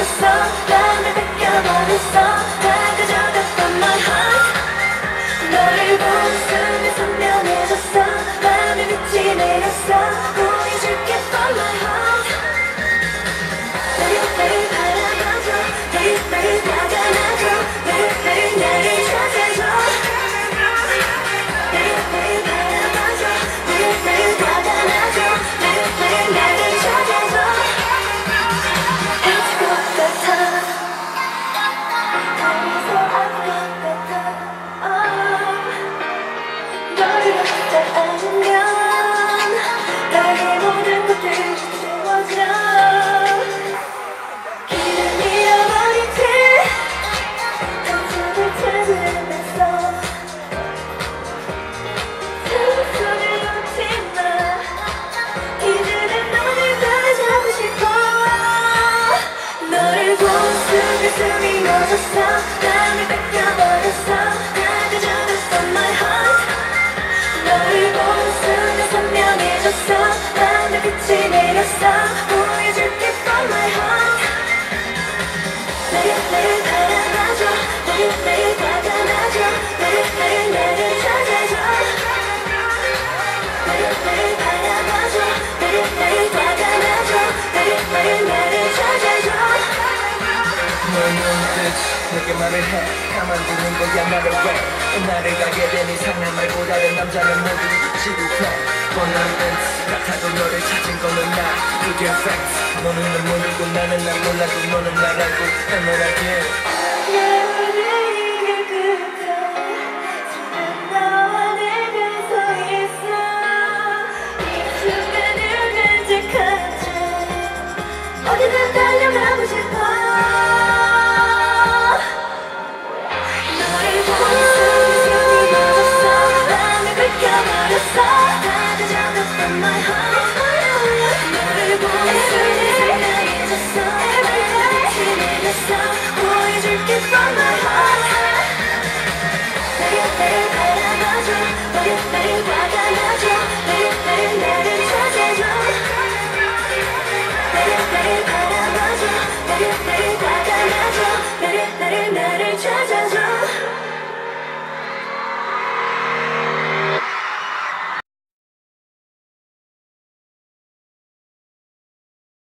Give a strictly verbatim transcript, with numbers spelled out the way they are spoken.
잊었어 맘을 뺏겨버렸어 다 가져갔던 my heart 너를 본 순간 선명해졌어 맘에 빛이 내렸어 보여줄게 for my heart 매일매일 바라봐줘 매일매일 다가나줘 매일매일 나를 찾아줘 매일매일 바라봐줘 매일매일 다가나줘 매일매일 나를 찾아줘 해줄 것 같아 달려서 알 것 같아 너를 잘 안으면 나의 모든 것들이 채워져 길을 잃어버린 채 당신을 찾으면서 손을 놓지 마 이제는 너를 따라잡고 싶어 너를 본 순간 숨이 멎었어 맘을 뺏겨버렸어 다 가져갔어 my heart 너를 본 순간 선명해졌어 맘에 빛이 내렸어 보여줄게 for my heart 매일매일 바라봐줘 매일매일 다가나줘 매일매일 나를 찾아줘 매일매일 바라봐줘 매일매일 다가나줘 매일매일 나를 찾아줘 너의 눈빛 내게 말을 해 가만두는 거야 나를 왜 나를 가게 된 이상한 말고 다른 남자는 모두 지루해 뻔한 멘트 같아도 너를 찾은 거는 나 이게 fact 너는 날 모르고 나는 날 몰라도 너는 날 알고 난 널 알게 나를 이길 끝에 지금 너와 내가 서 있어 이 순간을 간직한 채 어디든 달려가고 싶어 너를 본 순간 숨이 멎었어 맘을 뺏겨버렸어 다 가져갔던 my heart 너를 본 순간 선명해졌어 맘에 빛이 내렸어 보여줄게 for my heart 매일매일 바라봐줘 매일매일 화가 나줘 매일매일 나를 찾아줘 매일매일 바라봐줘 매일매일